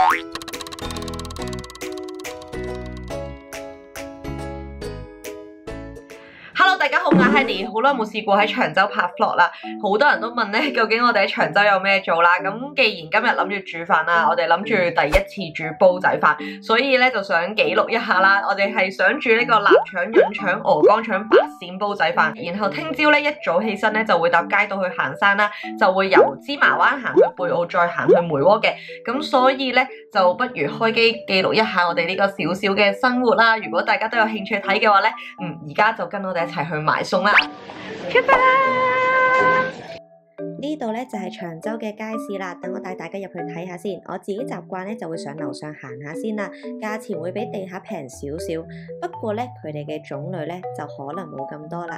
Hello， 大家好，我係 Henny， 好耐冇試過喺長洲拍 vlog 啦，好多人都問咧，究竟我哋喺長洲有咩做啦？咁既然今日諗住煮飯啦，我哋諗住第一次煮煲仔飯，所以咧就想記錄一下啦。我哋係想煮呢個臘腸、潤腸、鵝肝腸白鱔煲仔飯，然後聽朝咧一早起身咧就會搭街道去行山啦，就會由芝麻灣行去貝澳，再行去梅窩嘅。咁所以咧就不如開機記錄一下我哋呢個小小嘅生活啦。如果大家都有興趣睇嘅話咧，而家就跟我哋一齊去買餸啦。出發啦！ 呢度咧就係長洲嘅街市啦，等我帶大家入去睇下先。我自己習慣咧就會上樓上行下先啦，價錢會比地下平少少，不過咧佢哋嘅種類咧就可能冇咁多啦。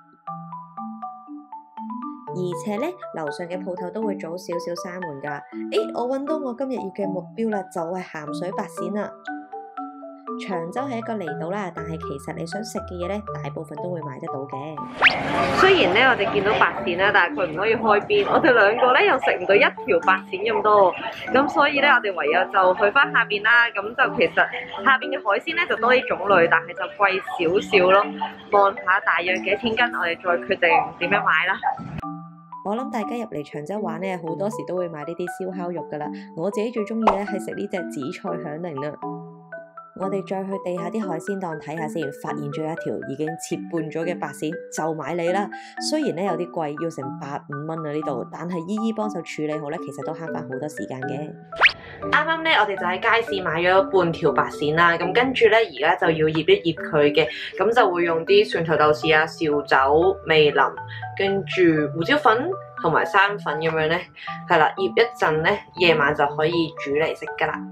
而且咧樓上嘅鋪頭都會早少少閂門㗎。我揾到我今日要嘅目標啦，就係鹹水白鱔啦。長洲係一個離島啦，但係其實你想食嘅嘢咧，大部分都會買得到嘅。 雖然咧我哋見到白鱔啦，但係佢唔可以開邊，我哋兩個咧又食唔到一條白鱔咁多，咁所以咧我哋唯有就去翻下邊啦。咁就其實下邊嘅海鮮咧就多啲種類，但係就貴少少咯。望下大約幾錢斤，我哋再決定點樣買啦。 我諗大家入嚟長洲玩咧，好多時都會買呢啲燒烤肉噶啦。我自己最中意咧係食呢隻紫菜響鈴啦。我哋再去地下啲海鮮檔睇下先，發現咗一條已經切半咗嘅白鱔，就買你啦。雖然咧有啲貴，要成85蚊啊呢度，但係姨姨幫手處理好咧，其實都慳翻好多時間嘅。 啱啱咧，我哋就喺街市買咗半條白鱔啦，咁跟住咧而家就要醃一醃佢嘅，咁就會用啲蒜頭豆豉啊、紹酒、味淋，跟住胡椒粉同埋生粉咁樣咧，係啦，醃一陣咧，夜晚就可以煮嚟食噶啦。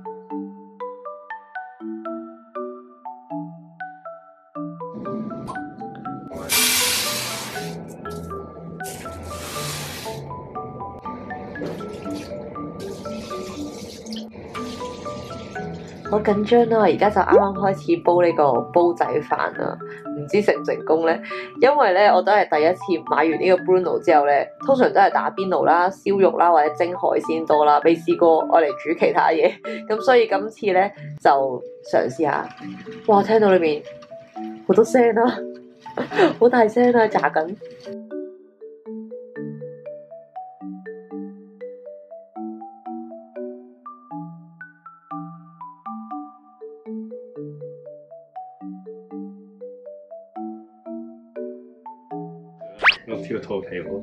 好緊張啊！而家就啱啱開始煲呢個煲仔飯啊，唔知成唔成功咧？因為咧我都係第一次買完呢個 Bruno 之後咧，通常都係打邊爐啦、燒肉啦或者蒸海鮮多啦，未試過我嚟煮其他嘢，咁所以今次咧就嘗試下。哇！聽到裏面好多聲啦，好大聲啊，炸緊。 我跳套皮好，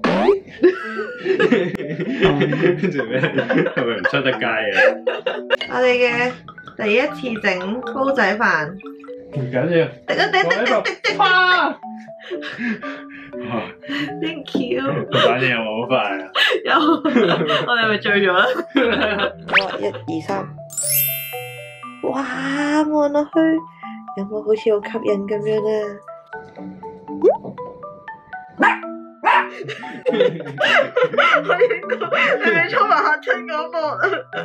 跟住咩？係咪唔出得街啊？ 我哋嘅第一次整煲仔飯， 唔緊要， 滴哇 ！Thank you。 反應有冇好快啊？ 有，我哋係咪醉咗啦？哇！1、2、3，哇！望落去有冇好似好吸引咁樣啊？我影到你咪衝埋嚇親嗰幕。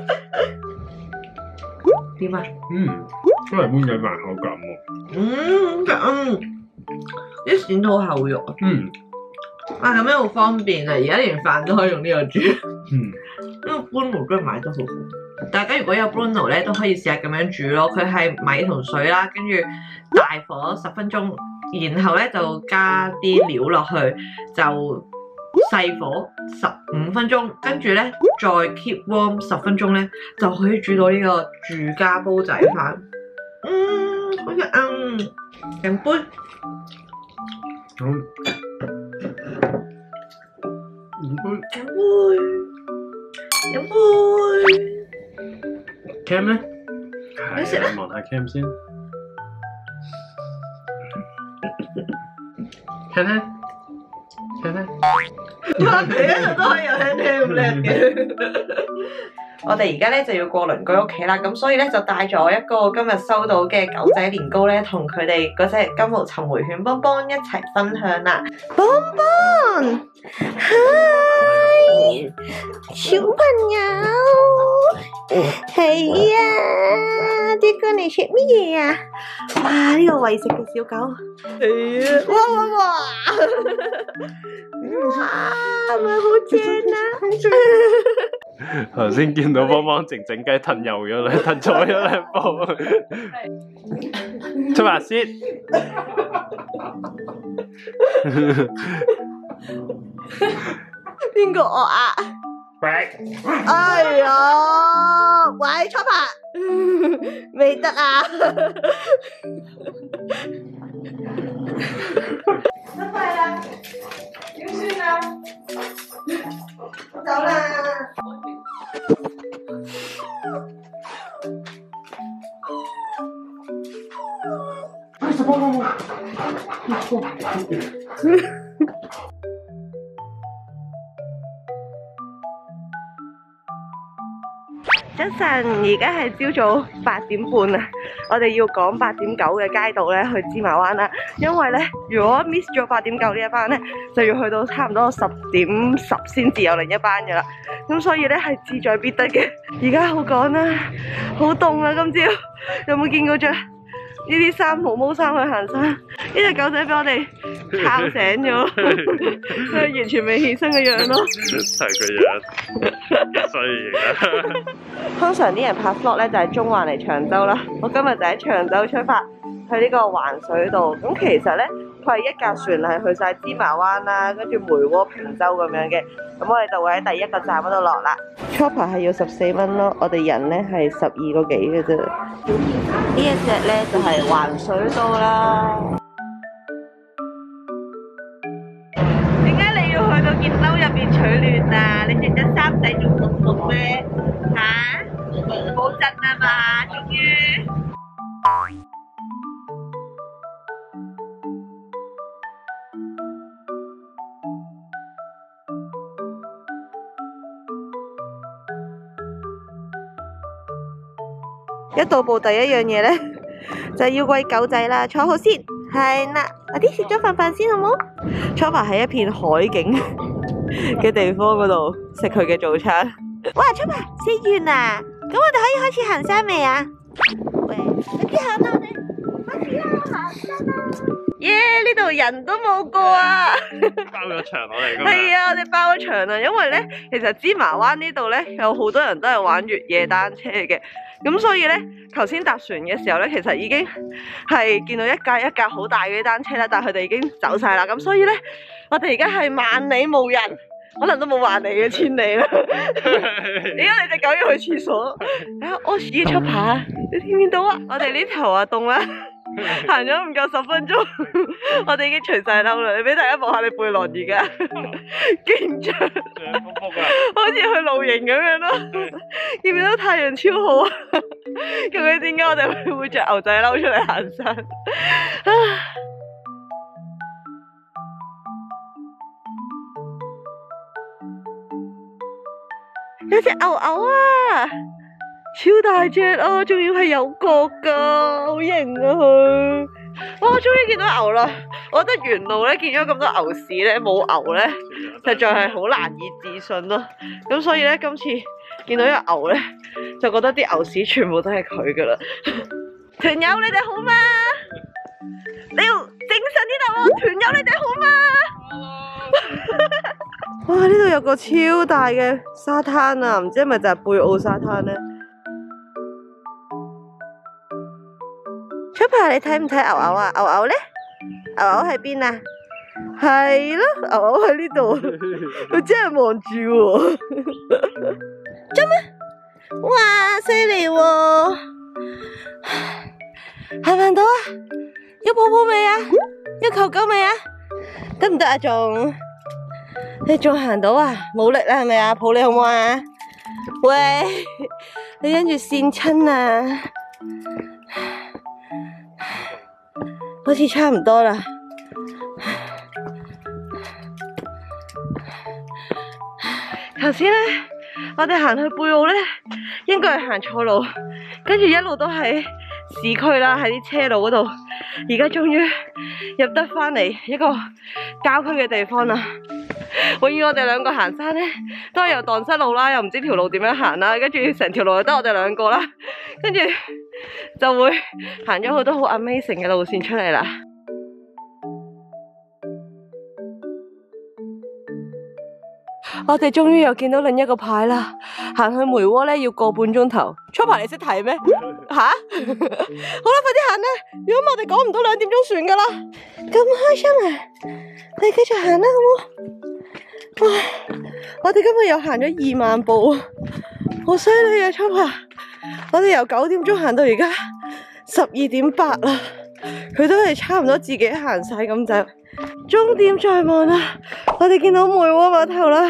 點啊？ 都係煲仔飯口感喎。 啲鱔好厚肉啊。咁樣好方便啊！而家連飯都可以用呢個煮。呢個 Bruno 真係買得好好。大家如果有 Bruno 咧，都可以試下咁樣煮咯。佢係米同水啦，跟住大火10分鐘。然後咧就加啲料落去，就細火15分鐘，跟住咧再 keep warm 10分鐘咧，就可以煮到呢個住家煲仔飯。好似飲杯。飲杯。 Cam 咧？ 你食啦。 望下 Cam 先。聽聽， 哇！你一路都可以有聽咁叻嘅。我哋而家咧就要過鄰居屋企啦，咁所以咧就帶咗一個今日收到嘅狗仔年糕咧，同佢哋嗰隻金毛尋回犬邦邦一齊分享啦。邦邦，嗨，小朋友，係啊，啲哥你食乜嘢啊？哇！呢個餵食嘅小狗，係啊，哇！哇，係咪好正啊？ 頭先見到幫幫靜靜雞褪右咗兩，褪左咗兩步。出發先。 邊個惡啊？哎呀，喂，出發，未得啊！失敗啦，點算啊？我走啦。早晨，而家係朝早8點半啊！我哋要趕8點9嘅街道咧去芝麻灣啦，因為咧如果 miss 咗8點9呢一班咧，就要去到差唔多10點10先至有另一班噶啦。咁所以咧係志在必得嘅。而家好趕啦，好凍啊！今朝有冇見過着呢啲衫毛毛衫去行山？呢隻狗仔俾我哋吵醒咗，佢完全未起身嘅樣咯。 係個樣，所以通常啲人拍 vlog 咧就係中環嚟長洲啦，我今日就喺長洲出發去呢個環水道。咁其實咧佢係一架船係去晒芝麻灣啦，跟住梅窩、坪洲咁樣嘅。咁我哋就會喺第一個站嗰度落啦。Chopper 係要14蚊咯，我哋人咧係12個幾嘅啫。呢一隻咧就係環水道啦。點解你要去到件褸入邊取暖啊？你着咗衫仔仲凍凍咩？吓？冇震啊嘛，終於。一到步第一樣嘢咧，就係要餵狗仔啦，坐好先。係啦，快啲食咗飯先好冇？Chopper 喺一片海景嘅地方嗰度食佢嘅早餐。哇 ，Chopper 食完啦，咁我哋可以開始行山未啊？喂，快啲行啦，我哋開始啦，行山啦！耶，呢度人都冇過啊！ 包咗場我哋。 係啊，我哋包咗場啊，因為咧，其實芝麻灣呢度咧有好多人都係玩越野單車嘅。咁所以咧，頭先搭船嘅時候咧，其實已經係見到一架好大嘅單車啦，但係佢哋已經走晒啦。咁所以咧，我哋而家係萬里無人，可能都冇萬里嘅千里啦。而家你隻狗要去廁所，屙屎出扒，你見唔見到啊？我哋呢頭啊凍啦，行咗唔夠10分鐘，我哋已經除晒褸啦。你俾大家望下你背囊而家，勁長，好似去露營咁樣咯。見唔見到太陽超好啊？究竟點解我哋會着牛仔褸出嚟行山？有隻牛牛啊，超大隻啊，仲要係有角噶，好型啊佢！哇，我終於見到牛啦！我覺得沿路咧見咗咁多牛屎咧，冇牛咧，實在係好難以置信咯。咁所以咧，今次見到隻牛咧，就覺得啲牛屎全部都係佢噶啦。團友你哋好嗎？你要精神啲啦喎！團友你哋好嗎？哇！呢度有個超大嘅沙灘啊，唔知係咪就係貝澳沙灘咧？ Chopper 你睇唔睇牛牛啊？牛牛咧？牛牛喺邊啊？係咯，牛牛喺呢度，佢真係望住喎。做咩？哇，犀利喎！行唔行到啊？要抱抱未啊？要求救未啊？得唔得啊？仲？你仲行到啊？冇力啦係咪啊？抱你好唔好啊？喂，你跟住跣親啊？好似差唔多啦。頭先咧，我哋行去貝澳咧，應該係行錯路，跟住一路都喺市區啦，喺啲車路嗰度。而家終於入得返嚟一個郊區嘅地方啦。永遠我哋兩個行山咧，都係又蕩失路啦，又唔知條路點樣行啦，跟住成條路就得我哋兩個啦，跟住就會行咗好多好 amazing 嘅路線出嚟啦。 我哋終於又見到另一個牌啦！行去梅窩咧要個半鐘頭。Chopper你識睇咩？吓？好啦，快啲行啦！如果我哋趕唔到2點鐘船噶啦。咁開心啊！你繼續行啦，好冇？哇！我哋今日又行咗2萬步，好犀利啊 Chopper！我哋由9點鐘行到而家12.8啦，佢都係差唔多自己行晒咁就。終點在望啦，我哋見到梅窩碼頭啦。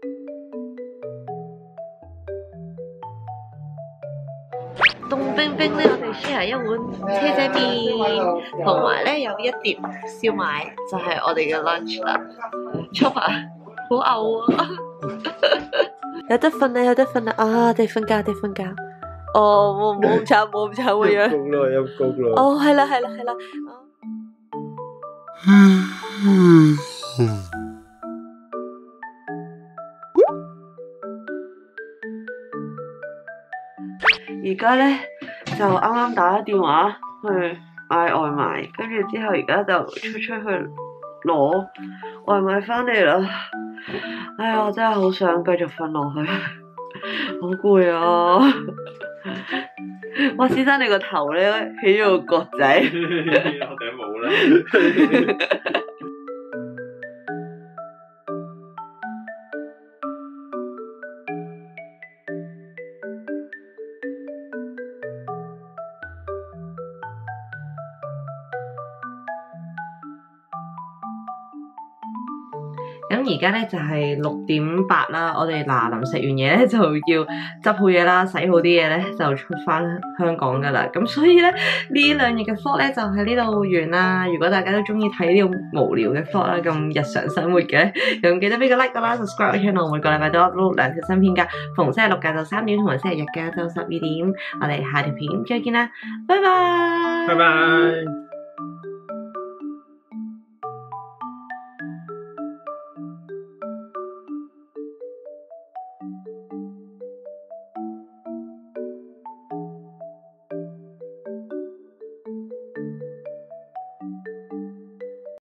凍冰冰咧，我哋 share 一碗車仔麵，同埋咧有一碟燒賣，就係我哋嘅 lunch 啦。Chopper 好嘔啊！有得瞓啦，有得瞓啦！啊，哋瞓覺，哋瞓覺。哦，冇咁慘，冇咁慘嘅樣。 陰公啦。 哦，係啦，係啦，係啦。而家咧就啱啱打咗電話去嗌外賣，跟住之後而家就出去攞外賣翻嚟啦。哎呀，我真係好想繼續瞓落去，好攰啊！哇，先生你個頭咧起咗個角仔， 我頂帽啦。 咁而家咧就係6點8啦，我哋嗱臨食完嘢咧就要執好嘢啦，洗好啲嘢咧就出翻香港噶啦。咁所以咧呢2日嘅 vlog 咧就喺呢度完啦。如果大家都中意睇呢個無聊嘅 vlog 啦，咁日常生活嘅，咁記得俾個 like 啦 ，subscribe 我 channel，每個禮拜都 upload 2條新片噶，逢星期六晏晝3點同埋星期日嘅晏晝12點，我哋下條片再見啦，拜拜。 拜拜。